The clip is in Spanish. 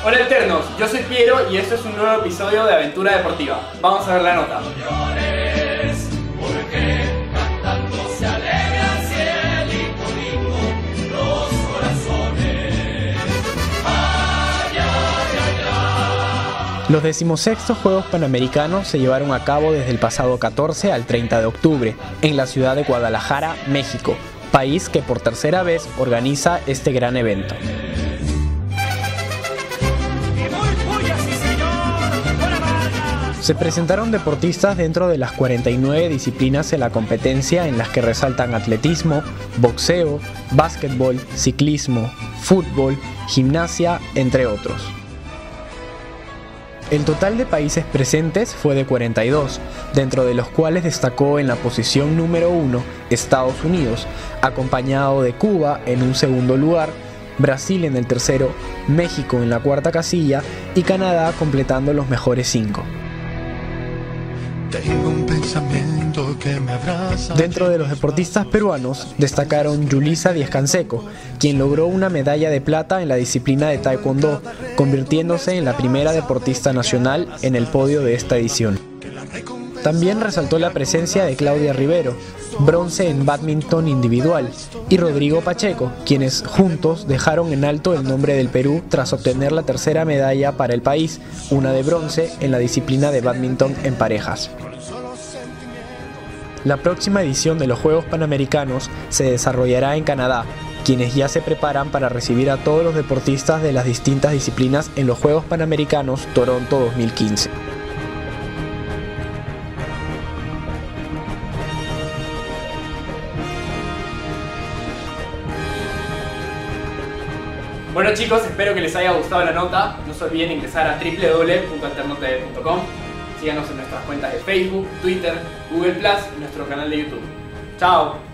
Hola Eternos, yo soy Piero y esto es un nuevo episodio de Aventura Deportiva. Vamos a ver la nota. Los 16º Juegos Panamericanos se llevaron a cabo desde el pasado 14 al 30 de octubre en la ciudad de Guadalajara, México, país que por tercera vez organiza este gran evento. Se presentaron deportistas dentro de las 49 disciplinas en la competencia, en las que resaltan atletismo, boxeo, básquetbol, ciclismo, fútbol, gimnasia, entre otros. El total de países presentes fue de 42, dentro de los cuales destacó en la posición número 1 Estados Unidos, acompañado de Cuba en un segundo lugar, Brasil en el tercero, México en la cuarta casilla y Canadá completando los mejores 5. Dentro de los deportistas peruanos destacaron Yulisa Díaz Canseco, quien logró una medalla de plata en la disciplina de Taekwondo, convirtiéndose en la primera deportista nacional en el podio de esta edición. También resaltó la presencia de Claudia Rivero, bronce en bádminton individual, y Rodrigo Pacheco, quienes juntos dejaron en alto el nombre del Perú tras obtener la tercera medalla para el país, una de bronce en la disciplina de bádminton en parejas. La próxima edición de los Juegos Panamericanos se desarrollará en Canadá, quienes ya se preparan para recibir a todos los deportistas de las distintas disciplinas en los Juegos Panamericanos Toronto 2015. Bueno chicos, espero que les haya gustado la nota. No se olviden ingresar a www.alternotv.com. Síganos en nuestras cuentas de Facebook, Twitter, Google Plus y nuestro canal de YouTube. ¡Chao!